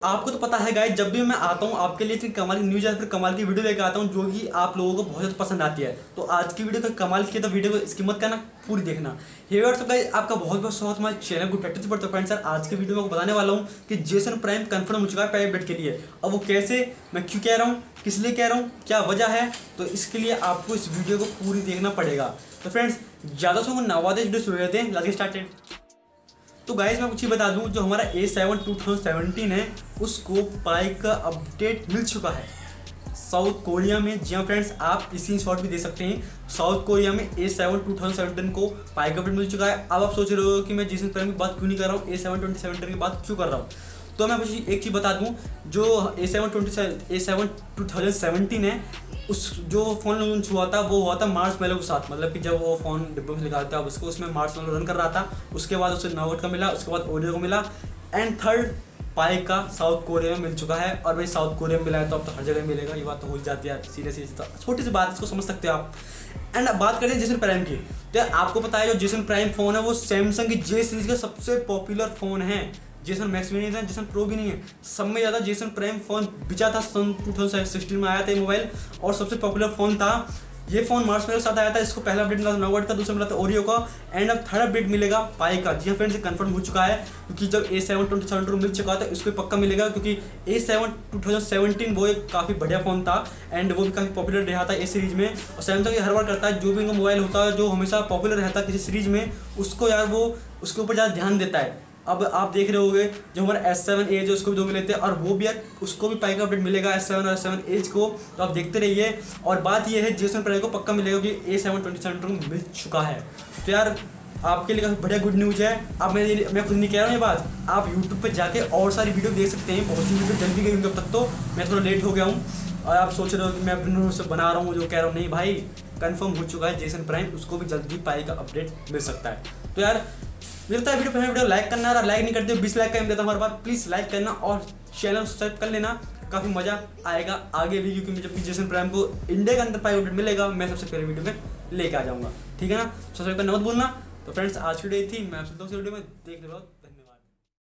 आपको तो पता है गाइस, जब भी मैं आता हूँ आपके लिए इतनी कमाल की न्यूज़ या फिर कमाल की वीडियो लेकर आता हूँ जो कि आप लोगों को बहुत ज़्यादा पसंद आती है। तो आज की वीडियो का कमाल की, तो वीडियो को इसकी मत करना, पूरी देखना। हे व्हाट्सअप गाइस, आपका बहुत बहुत स्वागत हमारे चैनल को tectrix पर। तो फ्रेंड्स सर, आज की वीडियो में आपको बताने वाला हूँ कि जेसन प्राइम कंफर्म हो चुका है प्राइवेट अपडेट के लिए। अब वो कैसे, मैं क्यों कह रहा हूँ, किस लिए कह रहा हूँ, क्या वजह है, तो इसके लिए आपको इस वीडियो को पूरी देखना पड़ेगा। तो फ्रेंड्स ज़्यादा से नवादे वीडियो शुरू करते हैं, लेट्स स्टार्टेड। तो गाइस मैं कुछ ही बता दूं, जो हमारा A7 2017 है उसको पाई का अपडेट मिल चुका है साउथ कोरिया में। जी हाँ फ्रेंड्स, आप इसी शॉट भी दे सकते हैं। साउथ कोरिया में A7 2017 को पाई का अपडेट मिल चुका है। अब आप सोच रहे हो कि मैं जेसन प्राइम की बात क्यों नहीं कर रहा हूँ, A7 2017 की बात क्यों कर रहा हूँ। तो मैं कुछ एक चीज़ बता दूं, जो A7 2017 है, उस जो फ़ोन लॉन्च हुआ था वो हुआ था मार्शमैलो के साथ। मतलब कि जब वो फ़ोन डिब्बे से निकालता है उसको, उसमें मार्शमैलो रन कर रहा था। उसके बाद उसे नोट का मिला, उसके बाद ओडियो को मिला, एंड थर्ड पाई का साउथ कोरिया में मिल चुका है। और भाई साउथ कोरिया में मिला है तो अब तो हर जगह मिलेगा, ये बात तो हो जाती है सीरियसली। छोटी सी बात, इसको समझ सकते हो आप। एंड अब बात करें जेसन प्राइम की, तो आपको पता है जो जेसन प्राइम फ़ोन है वो सैमसंग की जे सीरीज़ का सबसे पॉपुलर फ़ोन है। जेसन मैक्स भी नहीं था, जेसन प्रो भी नहीं है, सब में ज़्यादा जेसन प्राइम फ़ोन बिचा था। सन 2016 में आया था ये मोबाइल और सबसे पॉपुलर फ़ोन था। ये फ़ोन मार्शमैलो के साथ आया था। इसको पहला अपडेट मिला था नोट का, दूसरा मिला था ओरियो का, एंड अब थर्ड अपडेट मिलेगा पाई का। जी हाँ फ्रेंड्स, कंफर्म हो चुका है क्योंकि जब A7 2017 को मिल चुका था इसको पक्का मिलेगा, क्योंकि A7 2017 वो एक काफ़ी बढ़िया फ़ोन था एंड वो भी काफ़ी पॉपुलर रहा था ए सीरीज़ में। और सैमसंग हर बार करता है, जो भी उनका मोबाइल होता है जो हमेशा पॉपुलर रहता है किसी सीरीज़ में, उसको यार वो उसके ऊपर ज़्यादा ध्यान देता है। अब आप देख रहे होंगे जो हमारा S7 Edge उसको भी 2 मिले थे, और वो भी यार उसको भी पाई का अपडेट मिलेगा S7 और S7 Edge को। तो आप देखते रहिए। और बात ये है जेसन प्राइम को पक्का मिलेगा कि A7 2017 को मिल चुका है। तो यार आपके लिए काफ़ी बढ़िया गुड न्यूज़ है। अब मैं खुद नहीं कह रहा हूँ ये बात, आप यूट्यूब पर जाके और सारी वीडियो देख सकते हैं। बहुत सी वीडियो जल्दी गई होंगी अब तक, तो मैं थोड़ा लेट हो गया हूँ और आप सोच रहे हो कि मैं अपने से बना रहा हूँ जो कह रहा हूँ। नहीं भाई, कन्फर्म हो चुका है जेसन प्राइम, उसको भी जल्दी पाई का अपडेट मिल सकता है। तो यार मिलता है वीडियो लाइक करना, और लाइक नहीं करते 20 लाइक का देता हूँ हर बार। प्लीज़ लाइक करना और चैनल सब्सक्राइब कर लेना, काफ़ी मज़ा आएगा आगे भी, क्योंकि जब भी जेसन प्राइम को इंडिया के अंदर पाई अपडेट मिलेगा मैं सबसे पहले वीडियो में लेके आ जाऊँगा। ठीक है ना, सब्सक्राइब करना मत भूलना। तो फ्रेंड्स आज की वीडियो थी, मैं आपसे दोस्तों वीडियो में देख रहे हो।